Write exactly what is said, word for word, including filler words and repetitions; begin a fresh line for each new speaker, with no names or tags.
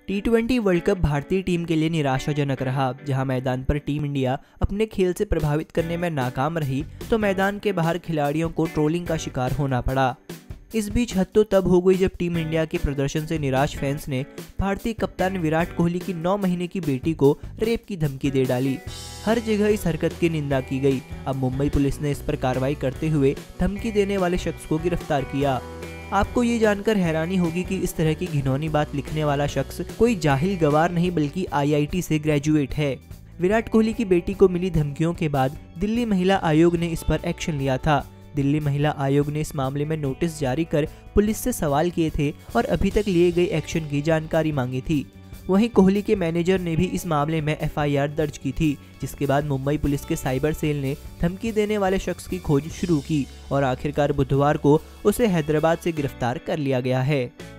T twenty world cup भारतीय team के लिए निराशाजनक रहा। जहां मैदान पर टीम इंडिया अपने खेल से प्रभावित करने में नाकाम रही, तो मैदान के बाहर खिलाड़ियों को ट्रोलिंग का शिकार होना पड़ा। इस बीच हद तो तब हो गई जब टीम इंडिया के प्रदर्शन से निराश फैंस ने भारतीय कप्तान विराट कोहली की नौ महीने की बेटी को रेप की धमकी दे डाली। हर जगह इस हरकत की निंदा की गई। अब मुंबई पुलिस ने इस पर कार्रवाई करते हुए धमकी देने वाले शख्स को गिरफ्तार किया। आपको ये जानकर हैरानी होगी कि इस तरह की घिनौनी बात लिखने वाला शख्स कोई जाहिल गवार नहीं बल्कि आई आई टी से ग्रेजुएट है। विराट कोहली की बेटी को मिली धमकियों के बाद दिल्ली महिला आयोग ने इस पर एक्शन लिया था। दिल्ली महिला आयोग ने इस मामले में नोटिस जारी कर पुलिस से सवाल किए थे और अभी तक लिए गए एक्शन की जानकारी मांगी थी। वहीं कोहली के मैनेजर ने भी इस मामले में एफ आई आर दर्ज की थी, जिसके बाद मुंबई पुलिस के साइबर सेल ने धमकी देने वाले शख्स की खोज शुरू की और आखिरकार बुधवार को उसे हैदराबाद से गिरफ्तार कर लिया गया है।